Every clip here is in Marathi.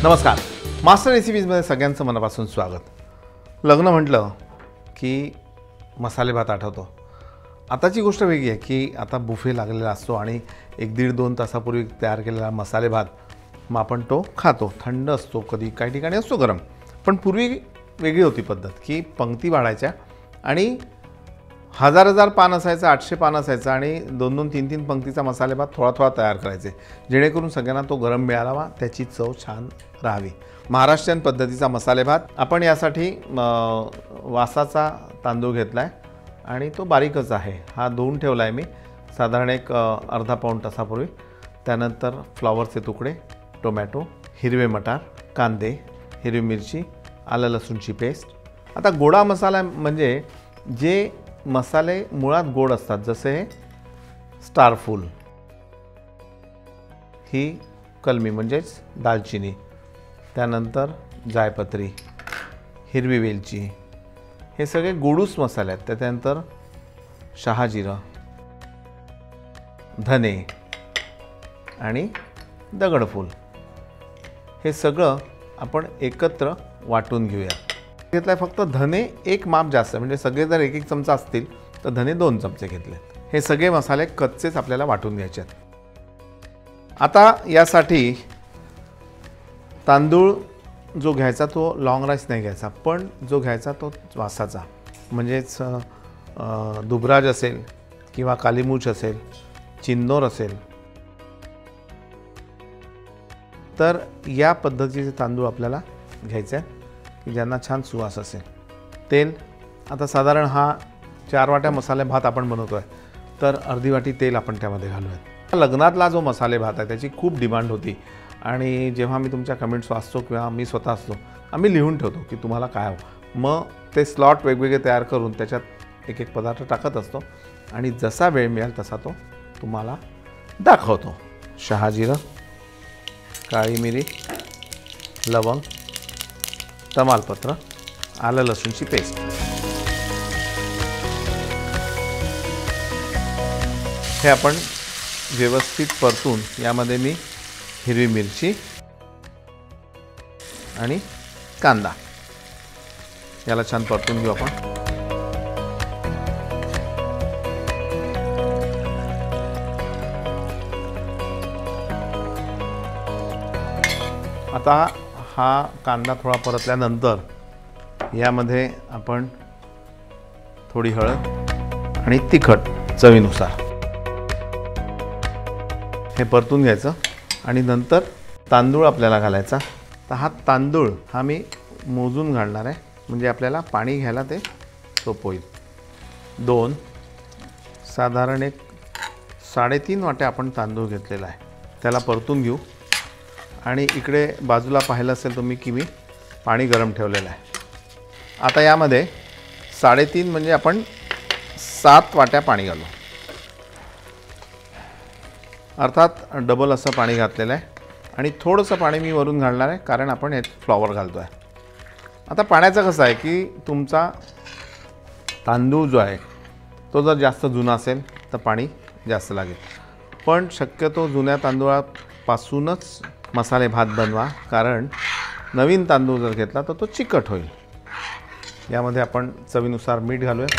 नमस्कार. मास्टर रेसिपीजमध्ये सगळ्यांचं मनापासून स्वागत. लग्न म्हटलं की मसाले भात आठवतो. आताची गोष्ट वेगळी आहे की आता बुफे लागलेला असतो आणि 1-1.5-2 तासापूर्वी तयार केलेला मसाले भात मग आपण तो खातो. थंड असतो, कधी काही ठिकाणी असतो गरम. पण पूर्वी वेगळी होती पद्धत की पंक्ती वाढायच्या आणि 1000 पान असायचं, 800 पान असायचं आणि 2-2, 3-3 पंक्तीचा मसाले भात थोडा थोडा तयार करायचे, जेणेकरून सगळ्यांना तो गरम मिळावा, त्याची चव छान राहावी. महाराष्ट्रीयन पद्धतीचा मसाले भात. आपण यासाठी वासाचा तांदूळ घेतला आहे आणि तो बारीकच आहे. हा धुवून ठेवला आहे मी साधारण एक अर्धा पाऊण तासापूर्वी. त्यानंतर फ्लॉवरचे तुकडे, टोमॅटो, हिरवे मटार, कांदे, हिरवी मिरची, आलं लसूणची पेस्ट. आता गोडा मसाला म्हणजे जे मसाले मुळात गोड असतात, जसे स्टारफूल, ही कलमी म्हणजेच दालचिनी, त्यानंतर जायपत्री, हिरवी वेलची, हे सगळे गोडूस मसाले आहेत. त्यानंतर शहाजिरं, धने आणि दगडफूल, हे सगळं आपण एकत्र वाटून घेऊया. घेतला आहे फक्त धने एक माप जास्त, म्हणजे सगळे जर 1-1 चमचा असतील तर धने 2 चमचे घेतले. हे सगळे मसाले कच्चेच आपल्याला वाटून घ्यायचे आहेत. आता यासाठी तांदूळ जो घ्यायचा तो लॉंग राईस नाही घ्यायचा, पण जो घ्यायचा तो वासाचा, म्हणजेच दुबराज असेल किंवा कालीमूछ असेल, चिन्नोर असेल, तर या पद्धतीचे तांदूळ आपल्याला घ्यायचे आहेत की ज्यांना छान सुवास असेल. तेल, आता साधारण हा 4 वाट्या मसाले भात आपण बनवतो आहे, तर अर्धी वाटी तेल आपण त्यामध्ये घालूयात. लग्नातला जो मसाले भात आहे त्याची खूप डिमांड होती आणि जेव्हा मी तुमच्या कमेंट्स वाचतो किंवा मी स्वतः असतो, आम्ही लिहून ठेवतो की तुम्हाला काय हवं. मग ते स्लॉट वेगवेगळे तयार करून त्याच्यात 1-1 पदार्थ टाकत असतो आणि जसा वेळ मिळेल तसा तो तुम्हाला दाखवतो. शहाजिरं, काळी मिरी, लवंग, तमालपत्र, आलं लसूणची पेस्ट. हे आपण व्यवस्थित परतून यामध्ये मी हिरवी मिरची आणि कांदा याला छान परतून घेऊ आपण. आता हा कांदा थोडा परतल्यानंतर यामध्ये आपण थोडी हळद आणि तिखट चवीनुसार हे परतून घ्यायचं आणि नंतर तांदूळ आपल्याला घालायचा. तर हा तांदूळ हा मी मोजून घालणार आहे, म्हणजे आपल्याला पाणी घ्यायला ते सोपं होईल. 2 साधारण एक 3.5 वाट्या आपण तांदूळ घेतलेला आहे, त्याला परतून घेऊ. आणि इकडे बाजूला पाहिलं असेल तुम्ही की मी पाणी गरम ठेवलेलं आहे. आता यामध्ये 3.5 म्हणजे आपण 7 वाट्या पाणी घालू, अर्थात डबल असं पाणी घातलेलं आहे. आणि थोडंसं पाणी मी वरून घालणार आहे कारण आपण हे फ्लॉवर घालतो आहे. आता पाण्याचं कसं आहे की तुमचा तांदूळ जो आहे तो जर जास्त जुना असेल तर पाणी जास्त लागेल, पण शक्यतो जुन्या तांदूळापासूनच मसाले भात बनवा, कारण नवीन तांदूळ जर घेतला तर तो चिकट होईल. यामध्ये आपण चवीनुसार मीठ घालूया.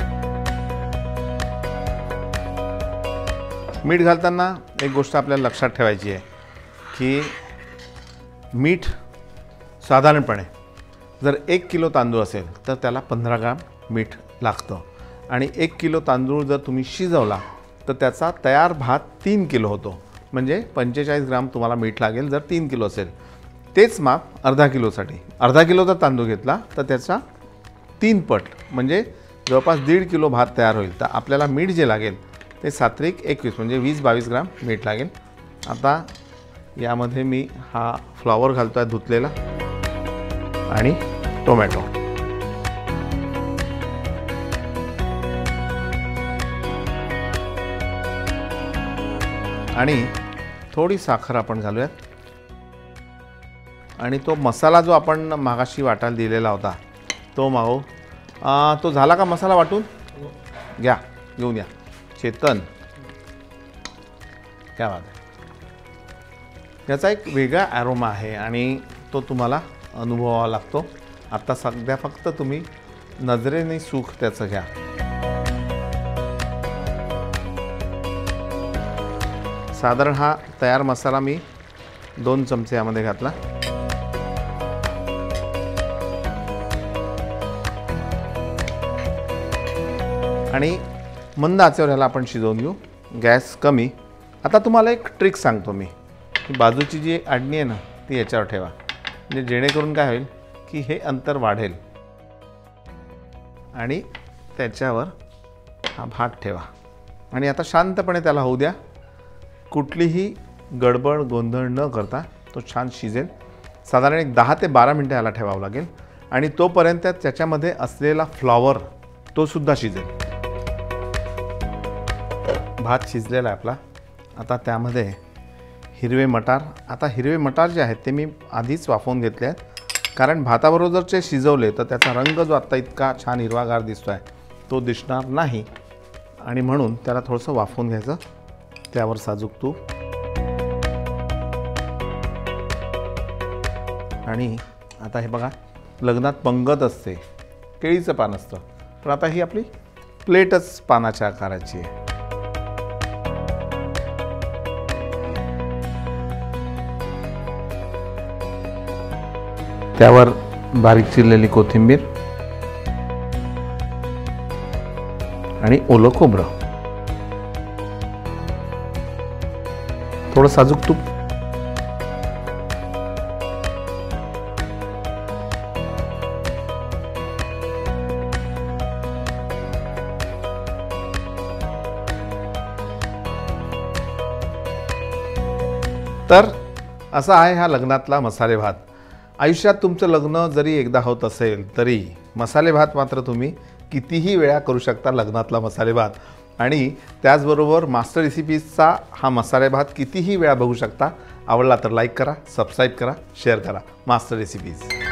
मीठ घालताना एक गोष्ट आपल्याला लक्षात ठेवायची आहे की मीठ साधारणपणे जर 1 किलो तांदूळ असेल तर त्याला 15 ग्राम मीठ लागतं आणि 1 किलो तांदूळ जर तुम्ही शिजवला तर त्याचा तयार भात 3 किलो होतो, म्हणजे 45 ग्राम तुम्हाला मीठ लागेल जर 3 किलो असेल. तेच माप अर्धा किलोसाठी, अर्धा किलो जर तांदूळ घेतला तर त्याचा 3 पट म्हणजे जवळपास 1.5 किलो भात तयार होईल. तर आपल्याला मीठ जे लागेल ते 7-21 म्हणजे 20-22 ग्राम मीठ लागेल. आता यामध्ये मी हा फ्लॉवर घालतो आहे धुतलेला आणि टोमॅटो. आणि थोडी साखर आपण घालूयात. आणि तो मसाला जो आपण मागाशी वाटायला दिलेला होता तो माऊ, तो झाला का मसाला वाटून? घ्या, घेऊन या. चेतन, क्या बात आहे. याचा एक वेगळा ॲरोमा आहे आणि तो तुम्हाला अनुभवावा लागतो. आता सध्या फक्त तुम्ही नजरेने सुख त्याचं घ्या. साधारण हा तयार मसाला मी 2 चमचे यामध्ये घातला. आणि मंद आचेवर ह्याला आपण शिजवून घेऊ. गॅस कमी. आता तुम्हाला एक ट्रिक सांगतो मी, की बाजूची जी आडणी आहे ना ती याच्यावर ठेवा, म्हणजे जेणेकरून काय होईल की हे अंतर वाढेल. आणि त्याच्यावर हा भात ठेवा आणि आता शांतपणे त्याला होऊ द्या. कुठलीही गडबड गोंधळ न करता तो छान शिजेल. साधारण एक 10 ते 12 मिनटं याला ठेवावं लागेल. आणि तोपर्यंत त्याच्यामध्ये असलेला फ्लॉवर तो सुद्धा शिजेल. भात शिजलेला आहे आपला. आता त्यामध्ये हिरवे मटार. आता हिरवे मटार जे आहेत ते मी आधीच वाफवून घेतले आहेत, कारण भाताबरोबर जर ते शिजवले तर त्याचा रंग जो आत्ता इतका छान हिरवागार दिसतो आहे तो दिसणार नाही. आणि म्हणून त्याला थोडंसं वाफवून घ्यायचं. त्यावर साजूक तूप आणि आता हे बघा, लग्नात पंगत असते, केळीचं पान असतं, पण आता ही आपली प्लेटच पानाच्या आकाराची आहे. त्यावर बारीक चिरलेली कोथिंबीर आणि ओलं खोबरं, थोडं साजूक तूप. तर असा आहे हा लग्नातला मसाले भात. आयुष्यात तुमचं लग्न जरी एकदा होत असेल तरी मसाले भात मात्र तुम्ही कितीही वेळा करू शकता, लग्नातला मसाले भात. आणि त्याचबरोबर मास्टर रेसिपीजचा हा मसाले भात कितीही वेळा बघू शकता. आवडला तर लाईक करा, सबस्क्राईब करा, शेअर करा. Master recipes.